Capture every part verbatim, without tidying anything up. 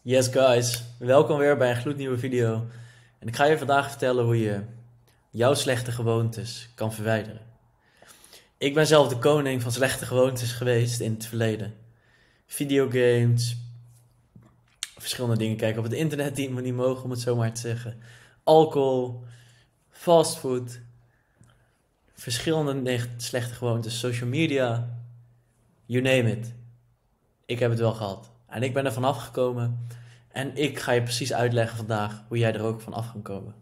Yes guys, welkom weer bij een gloednieuwe video. En ik ga je vandaag vertellen hoe je jouw slechte gewoontes kan verwijderen. Ik ben zelf de koning van slechte gewoontes geweest in het verleden. Videogames, verschillende dingen kijken op het internet die me niet mogen, om het zo maar te zeggen. Alcohol, fastfood, verschillende neg- slechte gewoontes, social media, you name it. Ik heb het wel gehad. En ik ben er vanaf gekomen. En ik ga je precies uitleggen vandaag hoe jij er ook van af kan komen.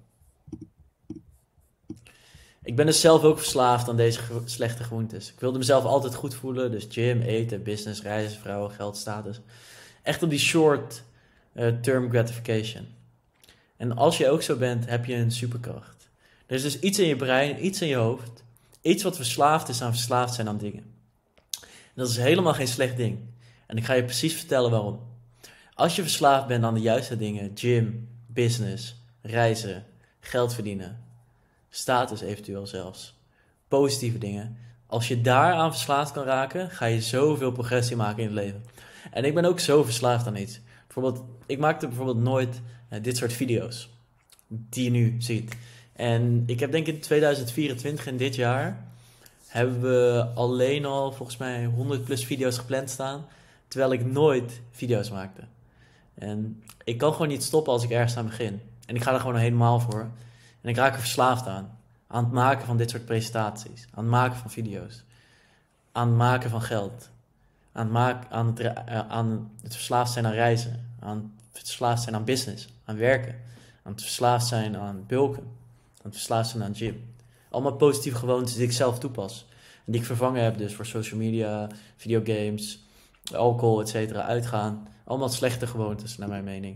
Ik ben dus zelf ook verslaafd aan deze ge- slechte gewoontes. Ik wilde mezelf altijd goed voelen. Dus gym, eten, business, reizen, vrouwen, geld, status. Echt op die short eh, term gratification. En als je ook zo bent, heb je een superkracht. Er is dus iets in je brein, iets in je hoofd. Iets wat verslaafd is aan verslaafd zijn aan dingen. En dat is helemaal geen slecht ding. En ik ga je precies vertellen waarom. Als je verslaafd bent aan de juiste dingen, gym, business, reizen, geld verdienen, status eventueel zelfs, positieve dingen. Als je daaraan verslaafd kan raken, ga je zoveel progressie maken in het leven. En ik ben ook zo verslaafd aan iets. Bijvoorbeeld, ik maakte bijvoorbeeld nooit eh, dit soort video's die je nu ziet. En ik heb denk ik in tweeduizend vierentwintig, in dit jaar, hebben we alleen al volgens mij honderd plus video's gepland staan, terwijl ik nooit video's maakte. En ik kan gewoon niet stoppen als ik ergens aan begin. En ik ga er gewoon helemaal voor. En ik raak er verslaafd aan. Aan het maken van dit soort presentaties. Aan het maken van video's. Aan het maken van geld. Aan het, maken, aan het, uh, aan het verslaafd zijn aan reizen. Aan het verslaafd zijn aan business. Aan werken. Aan het verslaafd zijn aan bulken. Aan het verslaafd zijn aan gym. Allemaal positieve gewoontes die ik zelf toepas. En die ik vervangen heb dus voor social media, videogames, alcohol, et cetera, uitgaan. Allemaal slechte gewoontes, naar mijn mening.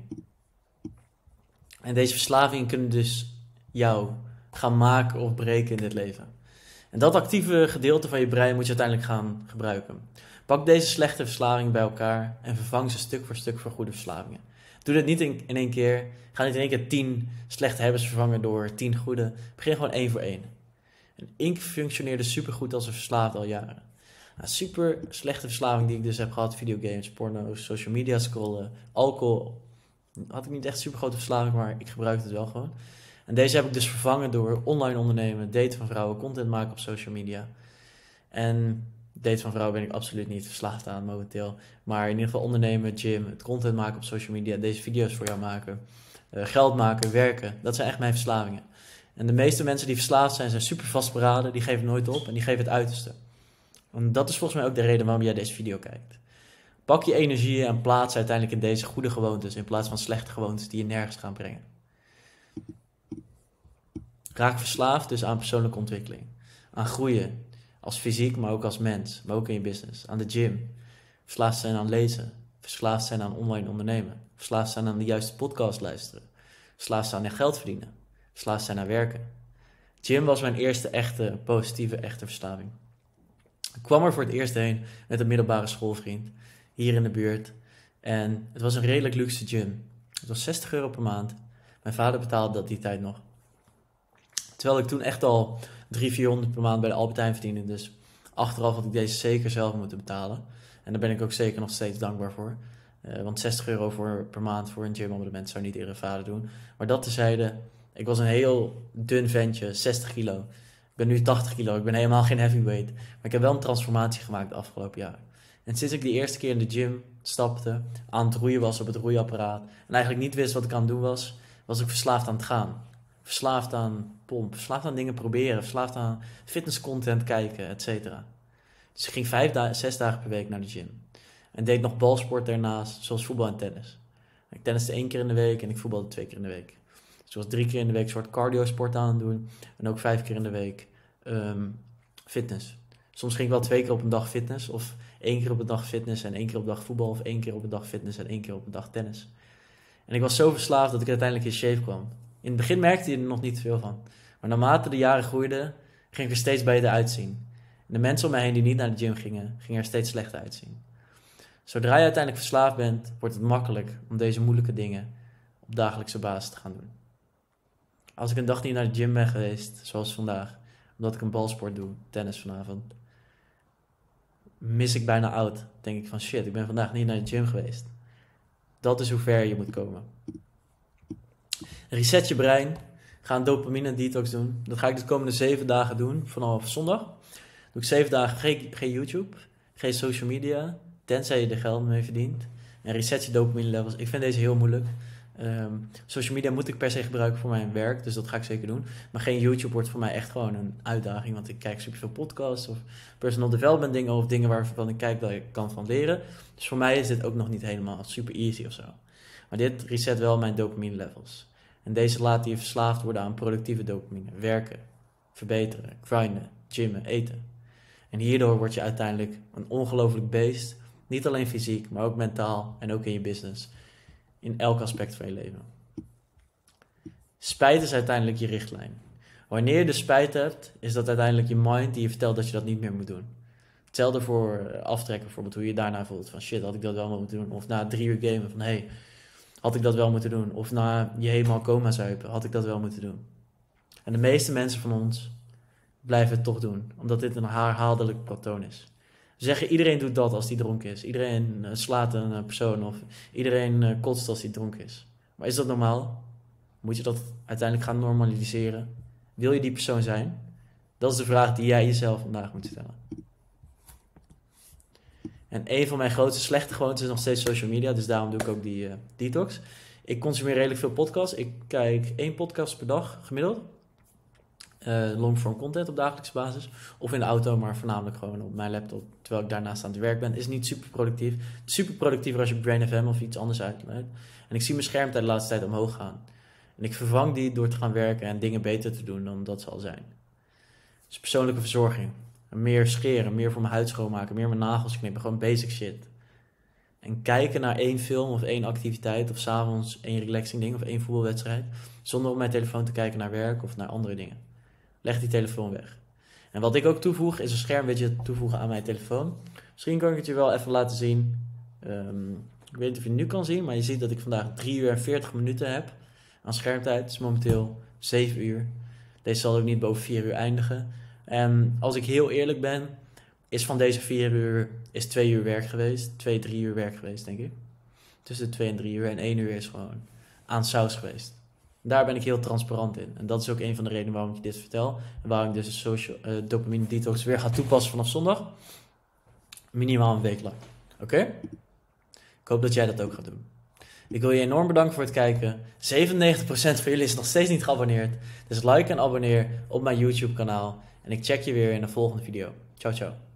En deze verslavingen kunnen dus jou gaan maken of breken in dit leven. En dat actieve gedeelte van je brein moet je uiteindelijk gaan gebruiken. Pak deze slechte verslavingen bij elkaar en vervang ze stuk voor stuk voor goede verslavingen. Doe dit niet in, in één keer. Ga niet in één keer tien slechte habits vervangen door tien goede. Begin gewoon één voor één. En Ink functioneerde supergoed als een verslaafde al jaren. Nou, super slechte verslaving die ik dus heb gehad. Videogames, porno's, social media scrollen, alcohol. Had ik niet echt super grote verslaving, maar ik gebruikte het wel gewoon. En deze heb ik dus vervangen door online ondernemen, daten van vrouwen, content maken op social media. En daten van vrouwen ben ik absoluut niet verslaafd aan momenteel. Maar in ieder geval ondernemen, gym, het content maken op social media, deze video's voor jou maken, uh, geld maken, werken. Dat zijn echt mijn verslavingen. En de meeste mensen die verslaafd zijn, zijn super vastberaden, die geven nooit op en die geven het uiterste. En dat is volgens mij ook de reden waarom jij deze video kijkt. Pak je energie en plaats uiteindelijk in deze goede gewoontes in plaats van slechte gewoontes die je nergens gaan brengen. Raak verslaafd dus aan persoonlijke ontwikkeling. Aan groeien. Als fysiek, maar ook als mens. Maar ook in je business. Aan de gym. Verslaafd zijn aan lezen. Verslaafd zijn aan online ondernemen. Verslaafd zijn aan de juiste podcast luisteren. Verslaafd zijn aan geld verdienen. Verslaafd zijn aan werken. Gym was mijn eerste echte, positieve, echte verslaving. Ik kwam er voor het eerst heen met een middelbare schoolvriend. Hier in de buurt. En het was een redelijk luxe gym. Het was zestig euro per maand. Mijn vader betaalde dat die tijd nog. Terwijl ik toen echt al driehonderd, vierhonderd per maand bij de Albert Heijn verdiende. Dus achteraf had ik deze zeker zelf moeten betalen. En daar ben ik ook zeker nog steeds dankbaar voor. Uh, want zestig euro voor, per maand voor een gymabonnement zou niet iedere vader doen. Maar dat tezijde, ik was een heel dun ventje, zestig kilo. Ik ben nu tachtig kilo, ik ben helemaal geen heavyweight. Maar ik heb wel een transformatie gemaakt de afgelopen jaren. En sinds ik die eerste keer in de gym stapte, aan het roeien was op het roeiapparaat en eigenlijk niet wist wat ik aan het doen was, was ik verslaafd aan het gaan. Verslaafd aan pomp, verslaafd aan dingen proberen, verslaafd aan fitnesscontent kijken, et cetera. Dus ik ging vijf, da- zes dagen per week naar de gym. En deed nog balsport daarnaast, zoals voetbal en tennis. Ik tenniste één keer in de week en ik voetbalde twee keer in de week. Dus ik was drie keer in de week een soort cardio sport aan het doen. En ook vijf keer in de week um, fitness. Soms ging ik wel twee keer op een dag fitness. Of één keer op een dag fitness en één keer op een dag voetbal. Of één keer op een dag fitness en één keer op een dag tennis. En ik was zo verslaafd dat ik uiteindelijk in shape kwam. In het begin merkte je er nog niet veel van. Maar naarmate de jaren groeiden, ging ik er steeds beter uitzien. En de mensen om mij heen die niet naar de gym gingen, gingen er steeds slechter uitzien. Zodra je uiteindelijk verslaafd bent, wordt het makkelijk om deze moeilijke dingen op dagelijkse basis te gaan doen. Als ik een dag niet naar de gym ben geweest, zoals vandaag, omdat ik een balsport doe, tennis vanavond, mis ik bijna oud. Denk ik van shit, ik ben vandaag niet naar de gym geweest. Dat is hoe ver je moet komen. Reset je brein. Ga een dopamine detox doen. Dat ga ik de komende zeven dagen doen. Vanaf zondag. Doe ik zeven dagen geen, geen YouTube. Geen social media. Tenzij je er geld mee verdient. En reset je dopamine levels. Ik vind deze heel moeilijk. Um, social media moet ik per se gebruiken voor mijn werk. Dus dat ga ik zeker doen. Maar geen YouTube wordt voor mij echt gewoon een uitdaging. Want ik kijk superveel podcasts. Of personal development dingen. Of dingen waarvan ik kijk dat ik kan van leren. Dus voor mij is dit ook nog niet helemaal super easy of zo. Maar dit reset wel mijn dopamine levels. En deze laat je verslaafd worden aan productieve dopamine. Werken, verbeteren, grinden, gymmen, eten. En hierdoor word je uiteindelijk een ongelooflijk beest. Niet alleen fysiek, maar ook mentaal en ook in je business. In elk aspect van je leven. Spijt is uiteindelijk je richtlijn. Wanneer je de spijt hebt, is dat uiteindelijk je mind die je vertelt dat je dat niet meer moet doen. Hetzelfde voor aftrekken bijvoorbeeld, hoe je je daarna voelt. Van shit, had ik dat wel moeten doen. Of na drie uur gamen van hey, had ik dat wel moeten doen. Of na je helemaal coma zuipen, had ik dat wel moeten doen. En de meeste mensen van ons blijven het toch doen. Omdat dit een herhaaldelijk patroon is. We zeggen iedereen doet dat als hij dronken is. Iedereen uh, slaat een uh, persoon of iedereen uh, kotst als hij dronken is. Maar is dat normaal? Moet je dat uiteindelijk gaan normaliseren? Wil je die persoon zijn? Dat is de vraag die jij jezelf vandaag moet stellen. En een van mijn grootste slechte gewoontes is nog steeds social media. Dus daarom doe ik ook die uh, detox. Ik consumeer redelijk veel podcasts. Ik kijk één podcast per dag gemiddeld. Uh, longform content op dagelijkse basis. Of in de auto, maar voornamelijk gewoon op mijn laptop. Terwijl ik daarnaast aan het werk ben. Is niet super productief. Het is super productiever als je Brain F M of iets anders uitleidt. En ik zie mijn schermtijd de laatste tijd omhoog gaan. En ik vervang die door te gaan werken en dingen beter te doen dan dat ze al zijn. Dus persoonlijke verzorging. Meer scheren, meer voor mijn huid schoonmaken, meer mijn nagels knippen. Gewoon basic shit. En kijken naar één film of één activiteit. Of 's avonds één relaxing ding of één voetbalwedstrijd. Zonder op mijn telefoon te kijken naar werk of naar andere dingen. Leg die telefoon weg. En wat ik ook toevoeg is een schermwidget toevoegen aan mijn telefoon. Misschien kan ik het je wel even laten zien. Um, ik weet niet of je het nu kan zien, maar je ziet dat ik vandaag drie uur en veertig minuten heb aan schermtijd. Het is momenteel zeven uur. Deze zal ook niet boven vier uur eindigen. En als ik heel eerlijk ben, is van deze vier uur is twee uur werk geweest. Twee, drie uur werk geweest, denk ik. Tussen twee en drie uur en één uur is gewoon aan saus geweest. Daar ben ik heel transparant in. En dat is ook een van de redenen waarom ik je dit vertel. En waarom ik dus een social, uh, dopamine detox weer ga toepassen vanaf zondag. Minimaal een week lang. Oké? Okay? Ik hoop dat jij dat ook gaat doen. Ik wil je enorm bedanken voor het kijken. zevenennegentig procent van jullie is nog steeds niet geabonneerd. Dus like en abonneer op mijn YouTube kanaal. En ik check je weer in de volgende video. Ciao, ciao.